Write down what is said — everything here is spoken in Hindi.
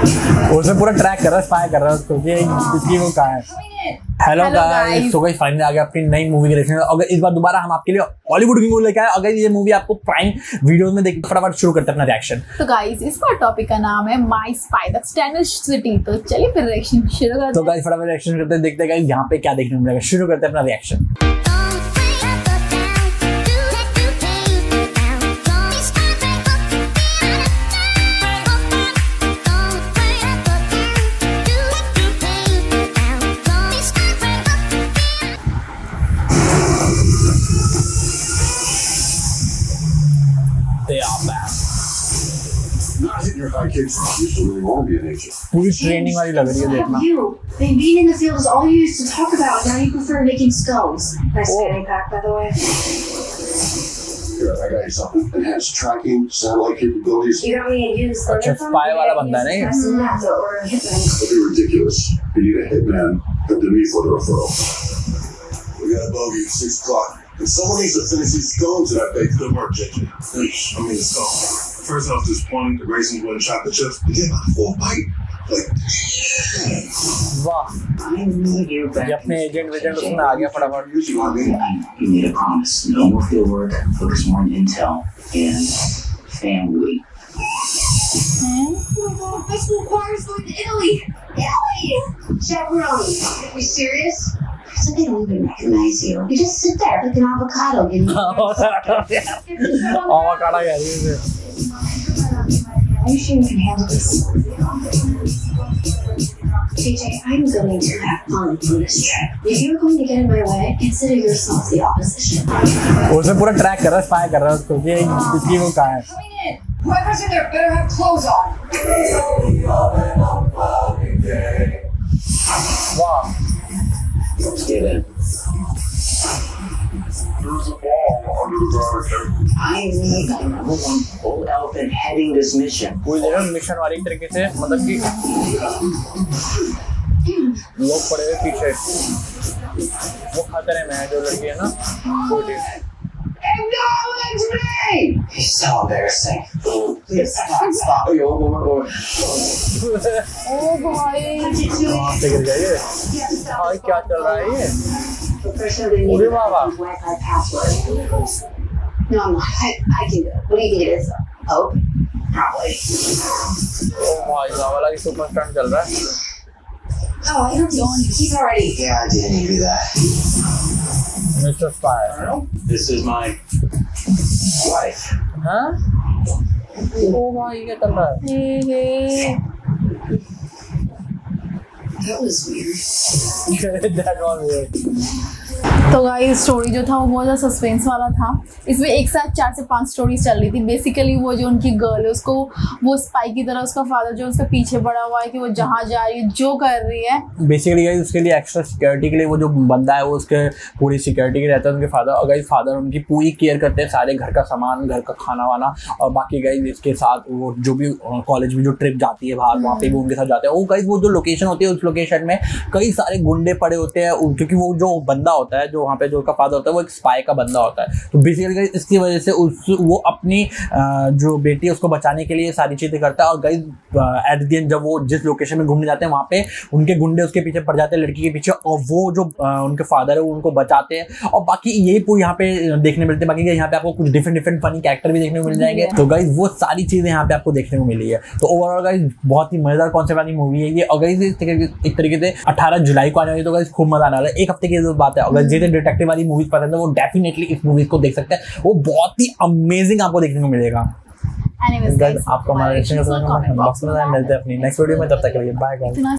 उसमें पूरा ट्रैक कर रहा है, स्पाई कर रहा है उसको कि इसकी वो कहाँ है। हेलो गाइस, तो गाइस फाइनली आ गया अपनी नई मूवी के रिएक्शन। अगर इस बार दोबारा हम आपके लिए हॉलीवुड की मूवी लेके आए। अगर ये मूवी आपको प्राइम वीडियोस में देखिए, फटाफट शुरू करते हैं अपना रिएक्शन। तो गाइस इसका टॉपिक का नाम है my spy the standard city. तो चलिए फिर रिएक्शन शुरू करते हैं। तो गाइस फटाफट रिएक्शन करते हैं, देखते हैं गाइस यहाँ पे क्या देखने को मिलेगा। शुरू करते हैं अपना रिएक्शन। पूरी ट्रेनिंग वाली लग रही है देखना। Being in the field is all you used to talk about. Now you prefer making skulls. Nice fanny pack, by the way. Here, I got you something. Enhanced tracking, satellite capabilities. You got me a used अच्छा स्पाई वाला बंदा है नहीं? or a hitman. That'd be ridiculous. You need a hitman underneath for the referral. We got a bogey at 6 o'clock. And someone needs to finish these scones that I baked. Good work, JJ. Finish. I mean, the scone. First, I was disappointed the Grayson went and shot the chips. But get my full bite. Like, वाह, I need you back. ये अपने एजेंट उसमें आ गया फटाफट। you know what I mean? You need a promise. No more field work. Focus more on intel and family. My school choir is going to Italy. Italy! Chaperone. Are you serious? So they don't even recognize you. You just sit there like an avocado getting avocado यार ये। Are you sure you can handle this? JJ, I'm going to have fun on this trip. If you're going to get in my way, consider yourself the opposition. उसमें पूरा ट्रैक कर रहा है, स्पाई कर रहा है उसको कि इसकी वो कहाँ है। Coming in. Whoever's in there better have clothes on. वाह, Let's get in. There's a ball under the barricade. I need the #1 bull elephant heading this mission. पूरी जगह मिशन वाली तरीके से, मतलब कि लोग पड़े हुए पीछे, वो खतरे में है जो लड़की है ना छोटी। Acknowledge me! He's so embarrassing. Please stop. ओ भाई, कहाँ से गिर गया ये? भाई क्या चल रहा है ये? Uri Baba. Wi-Fi password. No, I'm not. I can do it. What do you think it is? Hope? Probably. ओ भाई वाला की सुपर स्टंट चल रहा है। Oh, I don't. He's already. Yeah, I didn't need that. Mister spy. This is my wife. हाँ? ओ भाई क्या चल रहा है? That was weird. That was weird. तो गाइस स्टोरी जो था वो बहुत ज़्यादा सस्पेंस वाला था। इसमें एक साथ 4 से 5 स्टोरीज चल रही थी। बेसिकली वो जो उनकी गर्ल है उसको वो स्पाई की तरह उसका फादर जो उसके पीछे पड़ा हुआ है कि वो जहाँ जा रही है जो कर रही है। बेसिकली गाइस उसके लिए एक्स्ट्रा सिक्योरिटी के लिए वो जो बंदा है वो उसके पूरी सिक्योरिटी के रहता है उनके फादर। और गाइस फादर उनकी पूरी केयर करते हैं, सारे घर का सामान, घर का खाना वाना और बाकी गाइस इसके साथ वो जो भी कॉलेज में जो ट्रिप जाती है बाहर वहाँ पे भी उनके साथ जाते हैं। वो गाइस वो जो लोकेशन होती है उस लोकेशन में कई सारे गुंडे पड़े होते हैं क्योंकि वो जो बंदा होता है जो वहाँ पे जो उसका फादर होता है वो एक स्पाई का बंदा होता है। तो बेसिकली इसकी वजह से वो अपनी जो बेटी है उसको बचाने के लिए सारी चीज़ें करता है। और गाइस एट द एंड जब वो जिस लोकेशन में घूमने जाते हैं वहाँ पे उनके गुंडे उसके पीछे पड़ जाते हैं लड़की के पीछे और वो जो उनके फादर है वो उनको बचाते हैं। और बाकी यही पूरी यहाँ पे देखने मिलते हैं। बाकी यहाँ पे आपको कुछ डिफरेंट फनी कैरेक्टर भी देखने को मिल जाएंगे। तो गाइस वो सारी चीज़ें यहाँ पे आपको देखने को मिली है। तो ओवरऑल गाइस बहुत ही मजेदार कॉन्सेप्ट वाली मूवी है ये। और गाइस एक तरीके से 18 जुलाई को आने वाली, तो गाइस खूब मजा आने वाला है। एक हफ्ते की बात है। अगर जिसे डिटेक्टिव वाली मूवीज पसंद है वो डेफिनेटली इस मूवीज को देख सकते हैं। वो बहुत ही अमेजिंग आपको देखने को मिलेगा। Anyways, गाइस आपको हमारा रिएक्शन बॉक्स में मिलते हैं अपनी नेक्स्ट वीडियो में। तब तक के लिए बाय गाइस।